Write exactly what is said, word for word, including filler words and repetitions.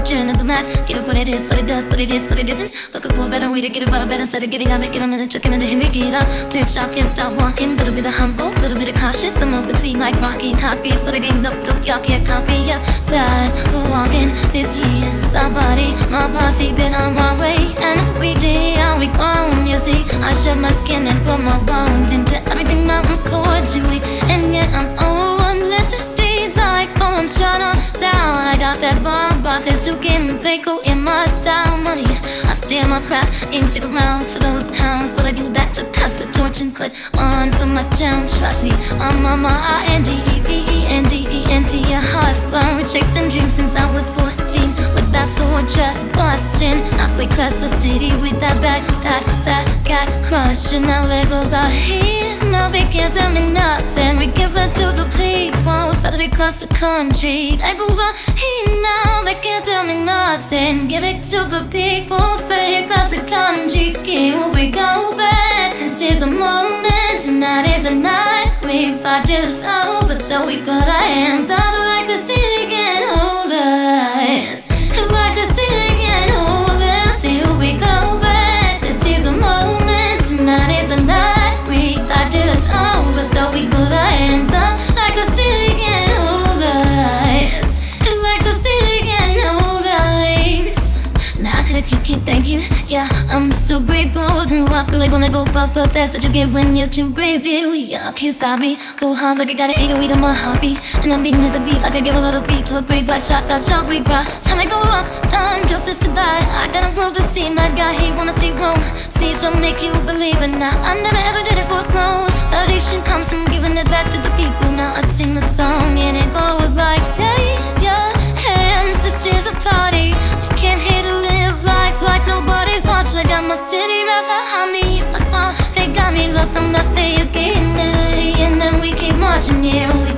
motion of the map. Give it what it is, what it does, what it is, what it isn't. Looking for a better way to get it up, better instead of getting out, get on the chicken and the him, get up. Flip shop, can't stop walking. Little bit of humble, little bit of cautious. I'm up between like Rocky and Cosby's, but it ain't no, no, y'all can't copy. Yeah, that we're walking this year. Somebody, my posse, been on my way, and we did how we grown. You see, I shed my skin and put my bones into everything that I'm core to it, and yet I'm all one left the streets. I go and shut on down. I got that bomb, but this who can play go in my style money. I steal my craft, ain't stick around for those pounds, but I do that to pass the torch and put on for my town. Trust me, I'm on my I N G E P E N D E N T, a hustler with chasing dreams since I was fourteen. With that four track bustin', I flee across the city with that back, that, that got crushing. I label out here, now they can't tell me nothing. We give it to the people, started across the country. I move on here now, they can't tell me nothing. Give it to the people, stay across the country. Here we go back, this is a moment, tonight is a night. We fought till it's over, so we put our hands up like the city can hold us. Like the city can hold us. Here we go back, this is a moment, tonight is a night. We fought till it's over, so we put our hands up like the city can hold us. Like the city can hold us. Now I gotta kick it, thank you. Yeah, I'm so grateful. Grew up really when I go up up. That's what you get when you're too crazy. We all can't stop me. Go hard like I got an eight oh eight on my heartbeat, and I'm beating at the beat like I give a little feet to a great black shot. That shot we brought. Time I go up, done, justice to die. I got a road to see, my guy, he wanna see Rome. See, it'll make you believe it now. I never ever did it for growth. Validation comes from giving it back to the people. Now I sing the song and it goes like, raise your hands, this is a party. You can't hate to live life like nobody's watching. I got my city right behind me. My car, they got me love from nothing. You gave me, and then we keep marching. Yeah, we